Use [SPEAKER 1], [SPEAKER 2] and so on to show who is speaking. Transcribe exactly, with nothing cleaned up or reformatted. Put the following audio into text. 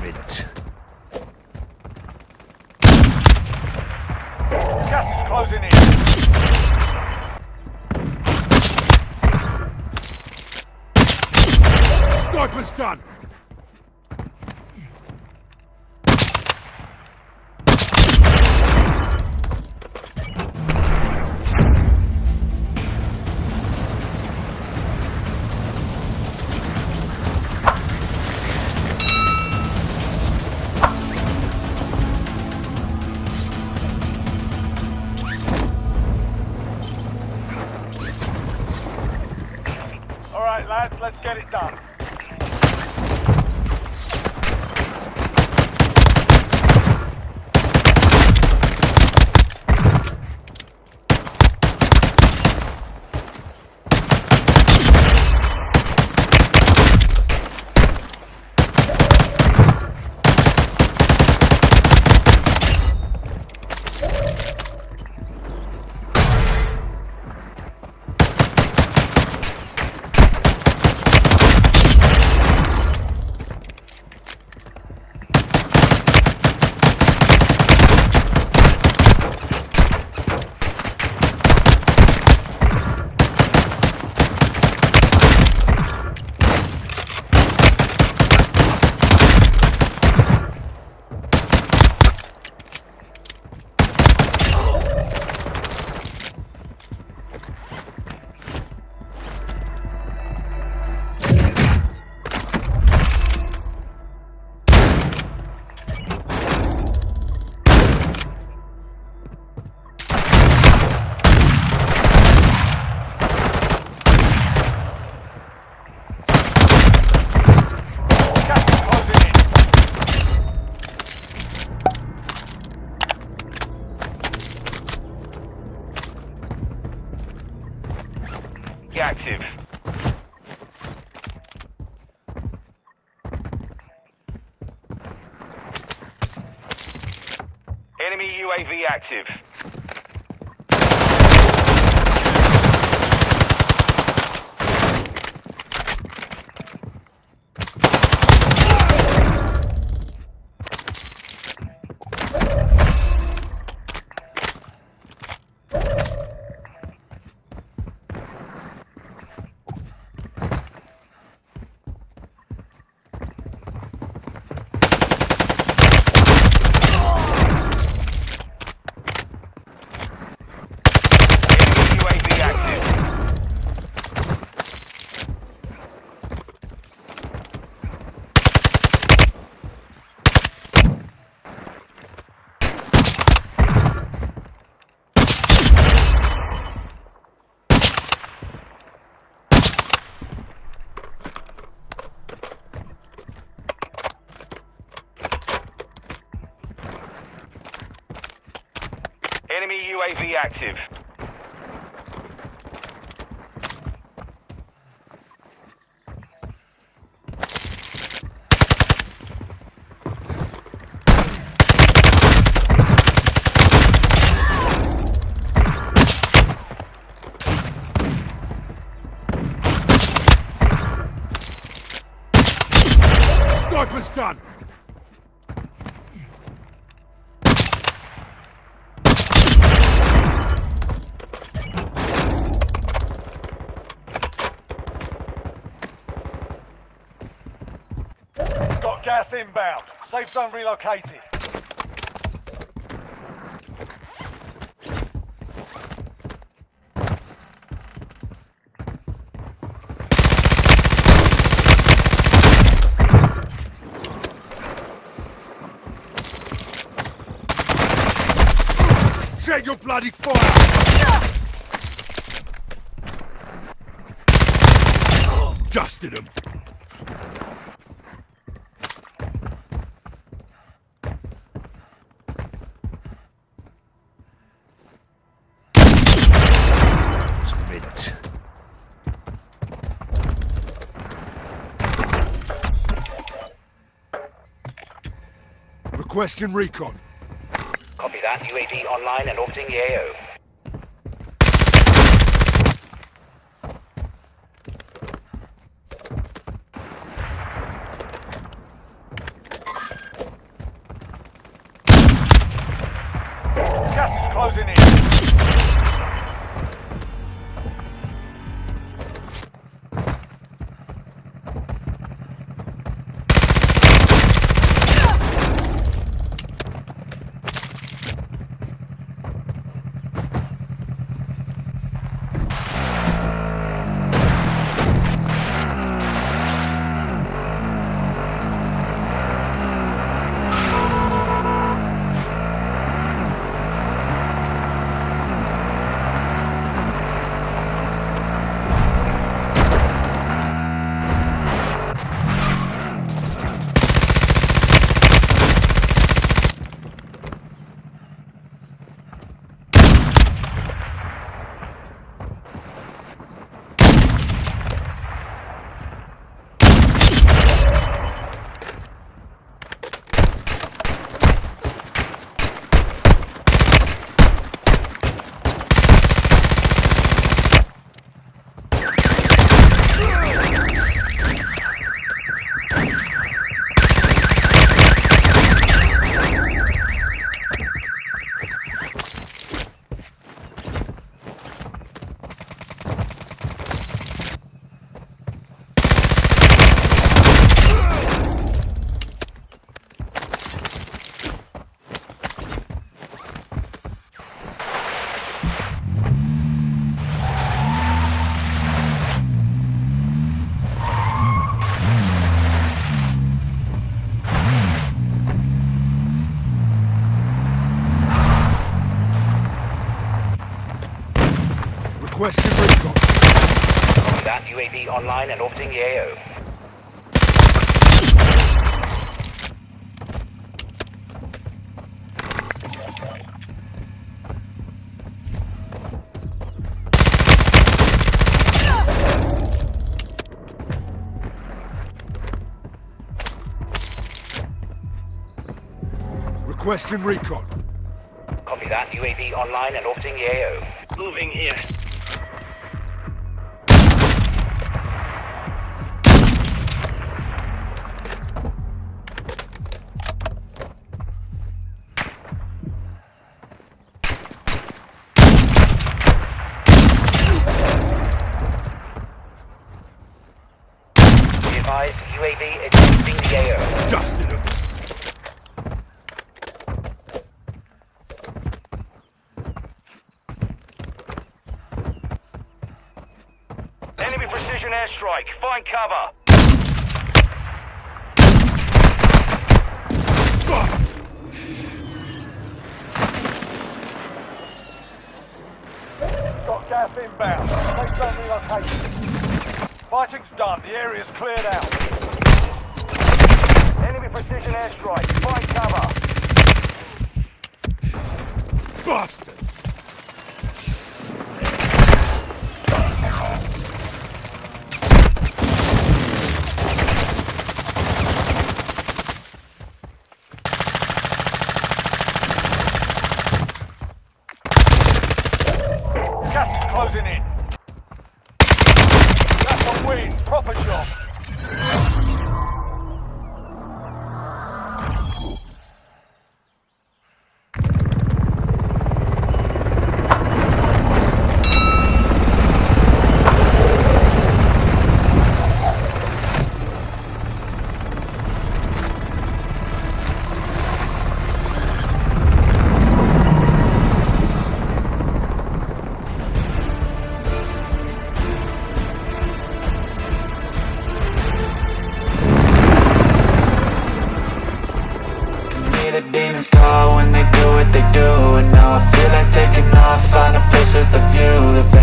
[SPEAKER 1] Mint.
[SPEAKER 2] Gas is closing in.
[SPEAKER 1] Sniper's done!
[SPEAKER 2] All right, lads, let's get it done.
[SPEAKER 3] Active. Enemy U A V active. Enemy U A V active.
[SPEAKER 1] Sniper's done!
[SPEAKER 2] Got gas inbound. Safe zone relocated.
[SPEAKER 1] Check your bloody fire! Dusted him. Mint. Requesting recon.
[SPEAKER 4] Copy that. U A V online and orbiting the A O.
[SPEAKER 2] closing in.
[SPEAKER 1] Requesting recon.
[SPEAKER 4] That U A V online and orbiting the A O.
[SPEAKER 1] Requesting recon.
[SPEAKER 4] Copy that. U A V online and orbiting the A O.
[SPEAKER 3] Moving here.
[SPEAKER 4] Be advised, U A V is exiting the A O.
[SPEAKER 1] Dusted him.
[SPEAKER 3] Enemy precision airstrike. Find cover.
[SPEAKER 1] Bust!
[SPEAKER 2] Got gas inbound. Safe zone relocated. Fighting's done. The area's cleared out.
[SPEAKER 3] Enemy precision airstrike. Find cover.
[SPEAKER 1] Bastard!
[SPEAKER 2] Gas is closing in. That's a win. Proper job.
[SPEAKER 5] The demons call when they do what they do, and now I feel like taking off, find a place with a view. The